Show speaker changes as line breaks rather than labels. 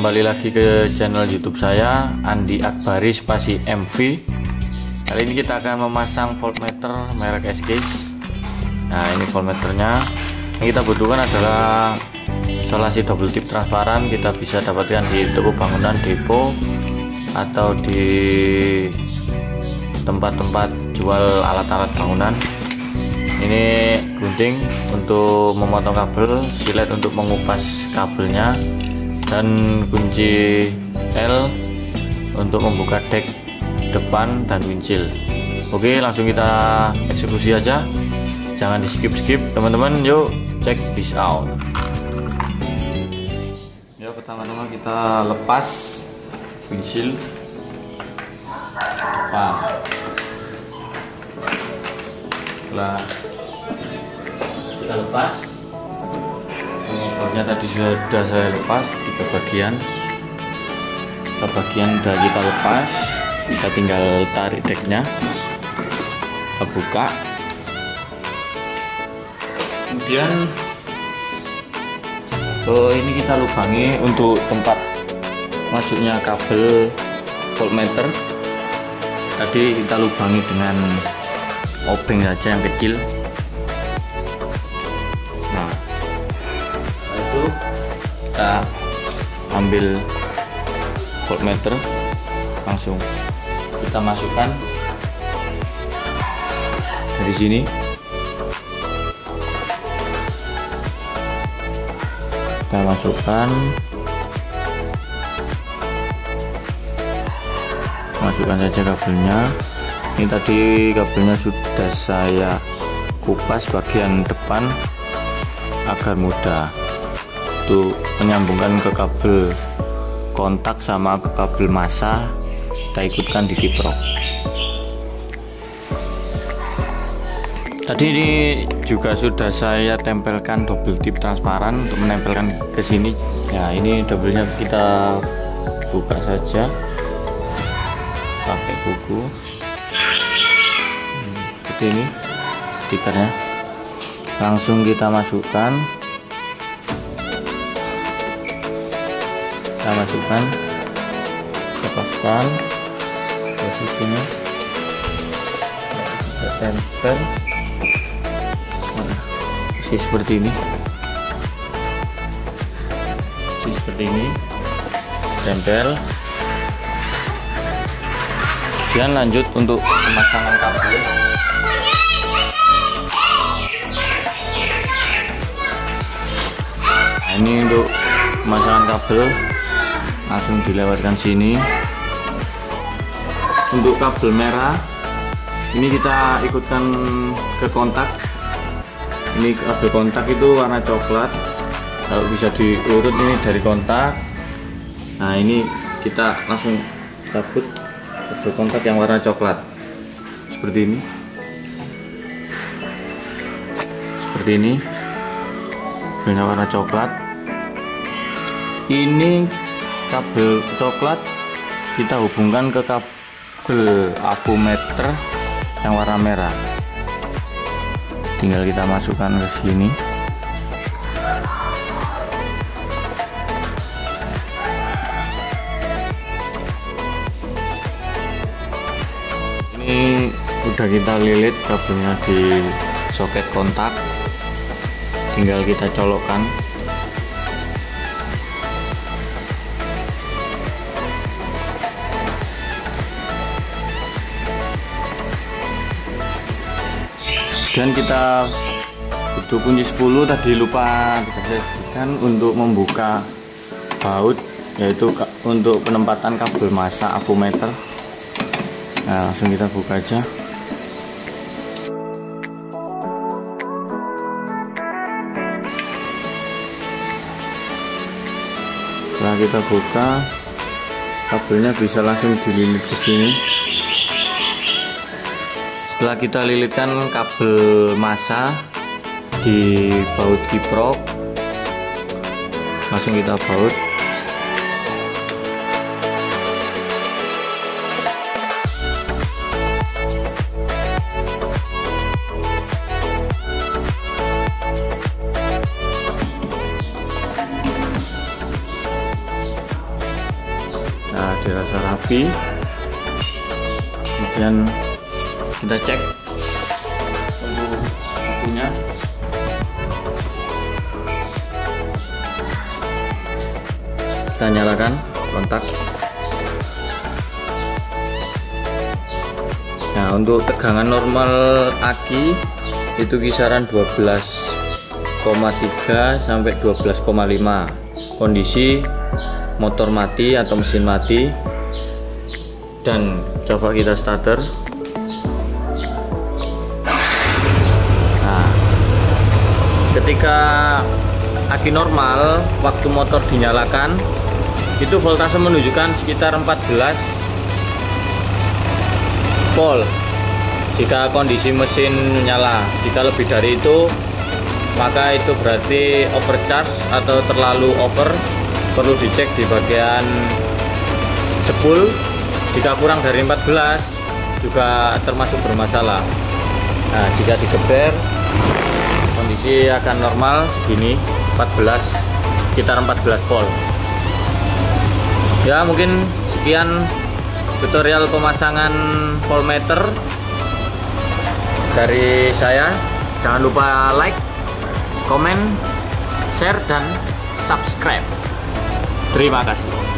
kembali lagi ke channel YouTube saya, Andi Akbari spasi MV. Kali ini kita akan memasang voltmeter merek SKS. Nah, ini voltmeternya. Yang kita butuhkan adalah isolasi double tip transparan. Kita bisa dapatkan di toko bangunan, depo, atau di tempat-tempat jual alat-alat bangunan. Ini gunting untuk memotong kabel, silet untuk mengupas kabelnya, dan kunci L untuk membuka dek depan dan windshield. Oke, langsung kita eksekusi aja, jangan di skip teman-teman. Yuk check this out. Ya, pertama-tama kita lepas windshield depan. Setelah kita lepas, pengobornya tadi sudah saya lepas 3 bagian. Bagian sudah kita lepas, kita tinggal tarik deknya, kita buka. Kemudian ini kita lubangi untuk tempat masuknya kabel voltmeter. Tadi kita lubangi dengan obeng saja yang kecil. Nah, itu kita ambil voltmeter, langsung kita masukkan dari sini. Kita masukkan saja kabelnya. Ini tadi kabelnya sudah saya kupas bagian depan agar mudah untuk menyambungkan ke kabel kontak sama ke kabel massa. Kita ikutkan di kiprok. Tadi ini juga sudah saya tempelkan double tip transparan untuk menempelkan ke sini. Ya, ini doublenya kita buka saja pakai kuku. Seperti ini stikernya, langsung kita masukkan, lepaskan posisinya, kita tempel seperti ini, tempel. Kemudian lanjut untuk pemasangan kabel. Nah, ini untuk pemasangan kabel, langsung dilewatkan sini. Untuk kabel merah ini kita ikutkan ke kontak. Ini kabel kontak itu warna coklat, kalau bisa diurut ini dari kontak. Nah, ini kita langsung cabut kabel kontak yang warna coklat seperti ini, kabelnya warna coklat. Ini kabel coklat kita hubungkan ke kabel avometer yang warna merah. Tinggal kita masukkan ke sini. Ini udah kita lilit kabelnya di soket kontak, tinggal kita colokkan. Dan kita butuh kunci 10, tadi lupa saya sebutkan untuk membuka baut, yaitu untuk penempatan kabel massa avometer. Nah, langsung kita buka aja. Setelah kita buka, kabelnya bisa langsung dililit ke sini. Setelah kita lilitkan kabel massa di baut kiprok, langsung kita baut. api, kemudian kita cek untuk apinya. Kita nyalakan kontak. Nah, untuk tegangan normal aki itu kisaran 12,3 sampai 12,5. Kondisi motor mati atau mesin mati. Dan coba kita starter. Nah, ketika aki normal, waktu motor dinyalakan itu voltase menunjukkan sekitar 14 volt jika kondisi mesin nyala. Jika lebih dari itu, maka itu berarti overcharge atau terlalu over, perlu dicek di bagian spool. Jika kurang dari 14 juga termasuk bermasalah. Nah, jika digeber kondisi akan normal segini, 14, sekitar 14 volt. Ya, mungkin sekian tutorial pemasangan voltmeter dari saya. Jangan lupa like, komen, share, dan subscribe. Terima kasih.